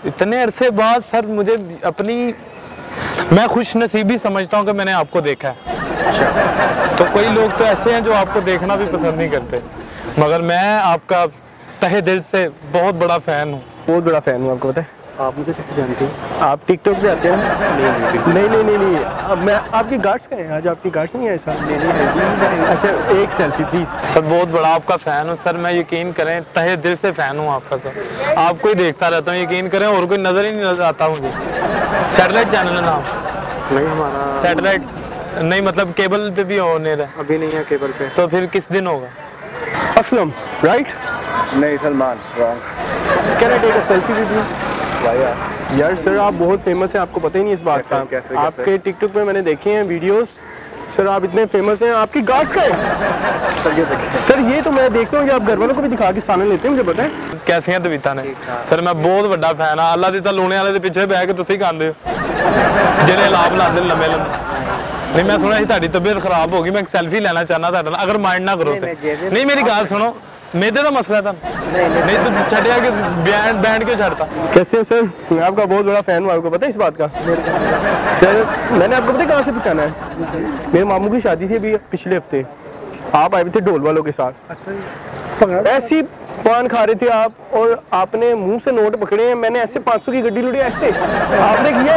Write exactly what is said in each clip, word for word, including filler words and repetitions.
इतने अरसे बाद सर मुझे अपनी, मैं खुश नसीबी समझता हूँ कि मैंने आपको देखा है। तो कोई लोग तो ऐसे हैं जो आपको देखना भी पसंद नहीं करते, मगर मैं आपका तहे दिल से बहुत बड़ा फ़ैन हूँ। बहुत बड़ा फ़ैन हूँ। आपको पता है? आप मुझे कैसे जानते हैं? आप टिकटॉक पे आते हैं? नहीं नहीं नहीं नहीं नहीं अब मैं आपकी गार्ड्स का है, आज आपकी गार्ड्स नहीं है ऐसा? नहीं नहीं। अच्छा एक सेल्फी प्लीज़। सर बहुत बड़ा आपका फ़ैन हूँ सर, मैं यकीन करें तहे दिल से फ़ैन हूँ आपका सर, आपको ही देखता रहता हूँ, यकीन करें और कोई नज़र ही नहीं नजर आता मुझे। सैटेलाइट चैनल है नाम? नहीं हमारा सैटेलाइट नहीं, मतलब केबल पे भी ऑन है? अभी नहीं है केबल पे। तो फिर किस दिन होगा? असलम राइट? नहीं Salman wrong. Can I take a selfie with you? यार सर आप बहुत फेमस हैं, आपको पता ही नहीं इस बात का। कैसे, आपके टिकटॉक पे मैंने देखे हैं वीडियोस, सर आप इतने फेमस हैं। आपकी गार्ड्स का है सर? ये सर ये तो मैं देखता हूँ कि आप घर वालों को भी दिखा के सामने लेते हैं, मुझे पता है। कैसी हैं तबीयतां ने? सर मैं बहुत बड़ा फैन हाँ, अल्लाह दी लूने वाले पिछे बह के तुसीं खांदे हो ਜਿਹੜੇ ਲਾਭ ਲਾਉਂਦੇ ਲੰਮੇ ਲੰਮੇ। नहीं मैं सुना ਤੁਹਾਡੀ तबीयत खराब होगी, मैं एक सेल्फी लेना चाहना ਤੁਹਾਡੇ ਨਾਲ, अगर माइंड ना करो तो। नहीं मेरी गल सुनो, मेदे का मसला था नहीं तो छड़िया कि बैंड बैंड क्यों छड़ता? कैसे हो सर? मैं आपका बहुत बड़ा फैन हूँ, आपको पता है इस बात का? सर मैंने आपको पता है कहाँ से पहचाना है? मेरे मामू की शादी थी अभी पिछले हफ्ते, आप आए थे ढोल वालों के साथ। अच्छा ऐसी पान खा रहे थे आप और आपने मुंह से नोट पकड़े हैं, मैंने ऐसे पाँच सौ की गड्डी लुड़ी ऐसे आपने किया।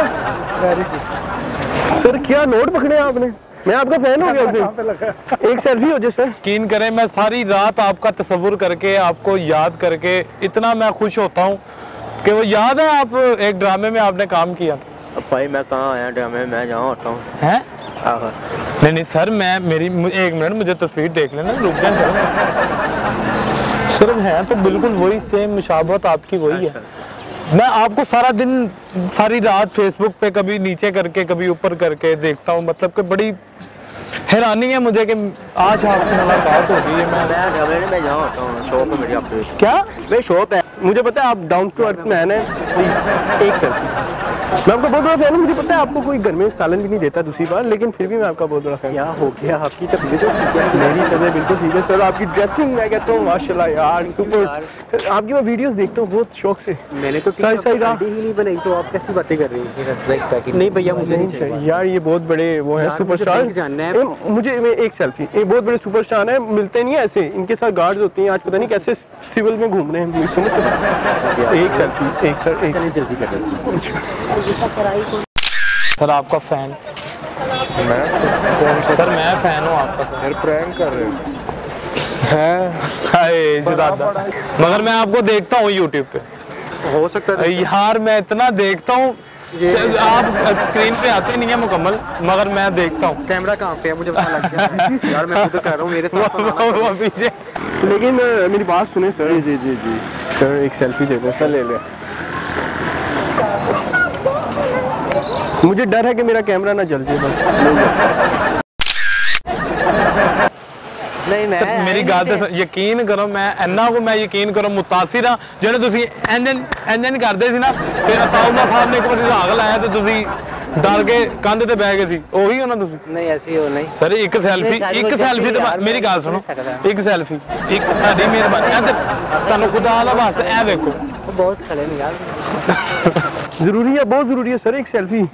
सर क्या नोट पकड़े आपने? मैं आपका फैन हो गया। एक सेल्फी हो जाए सर। यकीन करें मैं सारी रात आपका तस्वुर करके, आपको याद करके इतना मैं खुश होता हूँ कि वो याद है आप एक ड्रामे में आपने काम किया। अब भाई मैं कहाँ आया ड्रामे में, मैं जहाँ होता हूँ। हैं? नहीं नहीं सर मैं मेरी एक मिनट मुझे तस्वीर देख लेना, रुक जाए सर। सर है तो बिल्कुल वही सेम मुशाबहत आपकी वही है। मैं आपको सारा दिन सारी रात फेसबुक पे कभी नीचे करके कभी ऊपर करके देखता हूँ, मतलब कि बड़ी हैरानी है मुझे कि आज आपसे मुलाकात हो गई है। मैं मैं जहाँ होता हूँ शॉप है मेरी। आपकी क्या? मेरी शॉप है, मुझे पता है आप डाउन टू अर्थ मैन है। प्लीज एक सेल्फी। मैं आपका बहुत बड़ा फैन हूँ, मुझे पता है आपको कोई घर में सालन भी नहीं देता दूसरी बार, लेकिन फिर भी मैं आपका बहुत बड़ा फैन। क्या हो गया? आपकी तबीयत ठीक है? मेरी तबीयत बिल्कुल ठीक है सर। आपकी ड्रेसिंग मैं कहता हूँ माशाल्लाह यार सुपर। आपकी मैं वीडियोस देखता हूँ बहुत शौक से। मैंने तो सही सही राह ही नहीं बनाई, तो आप कैसी बातें कर रही हैं? नहीं भैया मुझे नहीं चाहिए यार, ये बहुत बड़े वो है सुपरस्टार जानना है मुझे। एक सेल्फी, ये बहुत बड़े सुपरस्टार है, मिलते नहीं है ऐसे, इनके साथ गार्ड्स होती हैं, आज पता नहीं कैसे सिविल में घूम रहे हैं। एक सेल्फी एक सर एक जल्दी कर। सर आपका फैन मैं कौन सा? सर मैं फैन हूँ आपका। सर प्रैंक कर रहे हैं? हाय जुदादा, मगर मैं आपको देखता हूँ यूट्यूब पे। हो सकता है यार मैं इतना देखता हूँ, आप स्क्रीन पे आते नहीं है मुकम्मल, मगर मैं देखता हूँ। कैमरा कहाँ पे है मुझे पता लग गया यार, मैं खुद कह रहा हूँ मेरे साथ वो पीछे। लेकिन मेरी बात सुने सर। जी जी जी जी सर एक सेल्फी दे दो सर। ले ले। मुझे डर है कि मेरा कैमरा ना जल जाए बस। नहीं मैं सर मेरी गल ते यकीन करो, मैं इन्ना को मैं यकीन करो मुतासिर हाँ। ਜਿਹੜੇ ਤੁਸੀਂ ਇੰਜਨ ਇੰਜਨ ਕਰਦੇ ਸੀ ਨਾ, ਫਿਰ ਅਤਾਉਲਾ ਸਾਹਿਬ ਨੇ ਇੱਕ ਵਾਰੀ ਰਾਗ ਲਾਇਆ ਤੇ ਤੁਸੀਂ ਡਰ ਕੇ ਕੰਧ ਤੇ ਬਹਿ ਗਏ ਸੀ, ਉਹੀ ਉਹਨਾਂ ਤੁਸੀਂ? ਨਹੀਂ ਐਸੀ ਹੋ ਨਹੀਂ ਸਰ ਇੱਕ ਸੈਲਫੀ ਇੱਕ ਸੈਲਫੀ ਤੇ ਮੇਰੀ ਗੱਲ ਸੁਣੋ, ਇੱਕ ਸੈਲਫੀ ਇੱਕ ਤੁਹਾਡੀ ਮਿਹਰਬਾਨੀ ਹੈ ਤੇ ਤੁਹਾਨੂੰ ਖੁਦਾ ਦਾ ਵਾਸਤੇ ਇਹ ਵੇਖੋ। ਬਹੁਤ ਖੜੇ ਨੇ ਯਾਰ। ਜ਼ਰੂਰੀ ਹੈ, ਬਹੁਤ ਜ਼ਰੂਰੀ ਹੈ ਸਰ ਇੱਕ ਸੈਲਫੀ।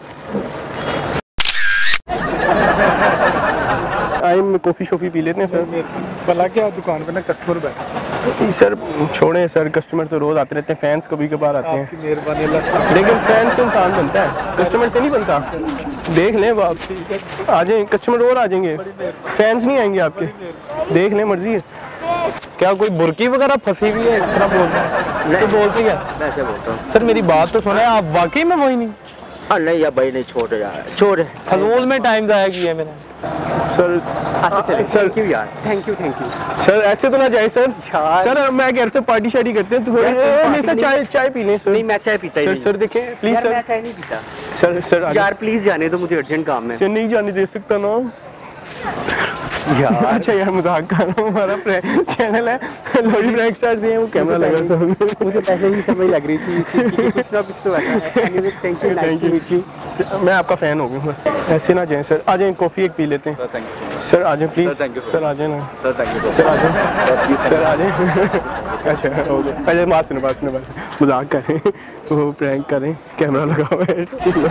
आइए कॉफ़ी शॉफ़ी पी लेते हैं सर। भला क्या दुकान पे ना कस्टमर बैठे सर, छोड़े सर, कस्टमर तो रोज़ आते रहते हैं, फैंस कभी कभार आते हैं। मेहरबानी, लेकिन फैंस से इंसान बनता है, कस्टमर से नहीं बनता। देख लें आप, आ जाए कस्टमर और आ जाएंगे, फैंस नहीं आएंगे आपके। देख लें, मर्जी है। क्या कोई बुरकी वगैरह फंसी हुई है इस तरह बोल रहे हैं? तो बोलते हैं मैं बोलता हूँ सर, मेरी बात तो सुने, आप वाकई में वही नहीं? हाँ नहीं यार भाई नहीं, छोड़ यार, छोड़। फजूल में टाइम ज़ाया किया मैंने सर। अच्छा चलिए, थैंक यू यार, thank you thank you sir. ऐसे तो ना जाए सर। यार सर मैं घर से पार्टी शार्टी करते हैं तो हमेशा चाय चाय पी लें सर। नहीं मैं चाय पीता ही सर। नहीं सर देखें प्लीज यार, सर। मैं चाय नहीं पीता सर। सर यार प्लीज जाने दो, मुझे अर्जेंट काम है। सर नहीं जाने दे सकता ना यार। अच्छा यार मजाक कर रहा हूँ, हमारा चैनल है लोरी ब्रैक स्टार से है, वो कैमरा लगा सब। मुझे पहले ही समझ लग रही थी इस चीज़ की, कुछ ना कुछ तो ऐसा है। Anyways thank you, nice to meet you. मैं आपका फैन हो गया बस। ऐसे ना जाएं सर, आ जाएं कॉफ़ी एक पी लेते हैं सर। आ जाएं प्लीज़ सर, आ जाए ना सर, थैंक यू सर, आ जाएं सर, आ जाएं। अच्छा ओके अच्छा बात सुनो बात सुनो बस मजाक करें वो प्रैंक करें कैमरा लगा हुआ है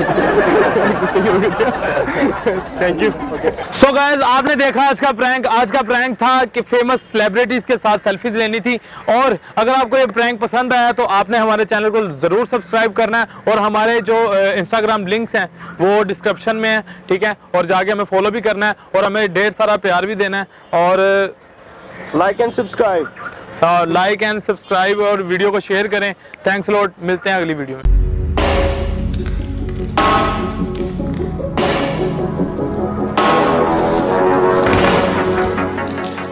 थैंक यू सो गाइस आपने देखा आज का प्रैंक आज का प्रैंक था कि फेमस सेलिब्रिटीज के साथ सेल्फीज लेनी थी। और अगर आपको ये प्रैंक पसंद आया तो आपने हमारे चैनल को जरूर सब्सक्राइब करना है और हमारे जो इंस्टाग्राम लिंक्स हैं वो डिस्क्रिप्शन में है, ठीक है। और जाके हमें फॉलो भी करना है और हमें ढेर सारा प्यार भी देना है और like and subscribe like and subscribe और वीडियो को शेयर करें। थैंक्स लॉट, मिलते हैं अगली वीडियो में।